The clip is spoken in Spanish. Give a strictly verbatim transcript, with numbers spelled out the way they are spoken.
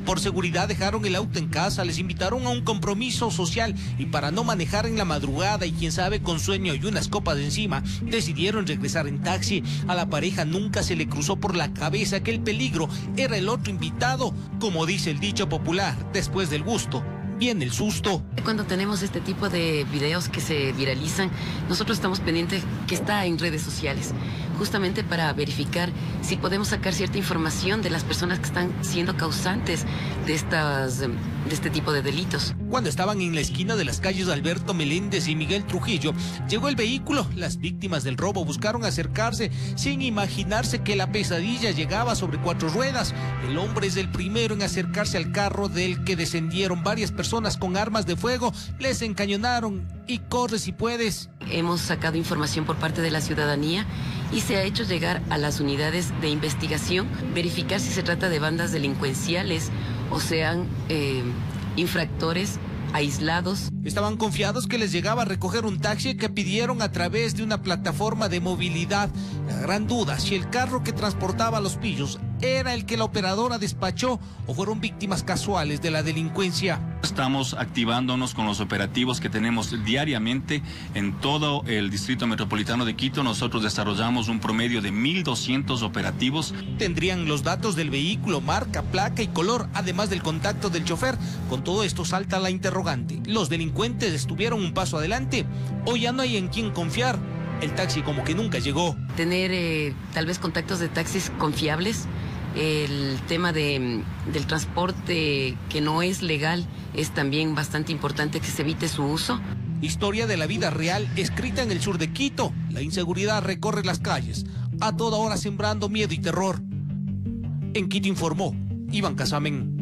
Por seguridad dejaron el auto en casa, les invitaron a un compromiso social y para no manejar en la madrugada y quién sabe con sueño y unas copas encima, decidieron regresar en taxi. A la pareja nunca se le cruzó por la cabeza que el peligro era el otro invitado. Como dice el dicho popular, después del gusto viene el susto. Cuando tenemos este tipo de videos que se viralizan, nosotros estamos pendientes que está en redes sociales, justamente para verificar si podemos sacar cierta información de las personas que están siendo causantes de, estas, de este tipo de delitos. Cuando estaban en la esquina de las calles Alberto Meléndez y Miguel Trujillo, llegó el vehículo. Las víctimas del robo buscaron acercarse sin imaginarse que la pesadilla llegaba sobre cuatro ruedas. El hombre es el primero en acercarse al carro del que descendieron varias personas con armas de fuego, les encañonaron y corre si puedes. Hemos sacado información por parte de la ciudadanía y se ha hecho llegar a las unidades de investigación, verificar si se trata de bandas delincuenciales o sean eh, infractores aislados. Estaban confiados que les llegaba a recoger un taxi que pidieron a través de una plataforma de movilidad. La gran duda si el carro que transportaba a los pillos era el que la operadora despachó o fueron víctimas casuales de la delincuencia. Estamos activándonos con los operativos que tenemos diariamente en todo el distrito metropolitano de Quito. Nosotros desarrollamos un promedio de mil doscientos operativos. Tendrían los datos del vehículo, marca, placa y color, además del contacto del chofer. Con todo esto salta la interrogante. ¿Los delincuentes estuvieron un paso adelante o ya no hay en quién confiar? El taxi como que nunca llegó. Tener eh, tal vez contactos de taxis confiables. El tema de, del transporte que no es legal es también bastante importante que se evite su uso. Historia de la vida real escrita en el sur de Quito. La inseguridad recorre las calles, a toda hora sembrando miedo y terror. En Quito informó Iván Casamen.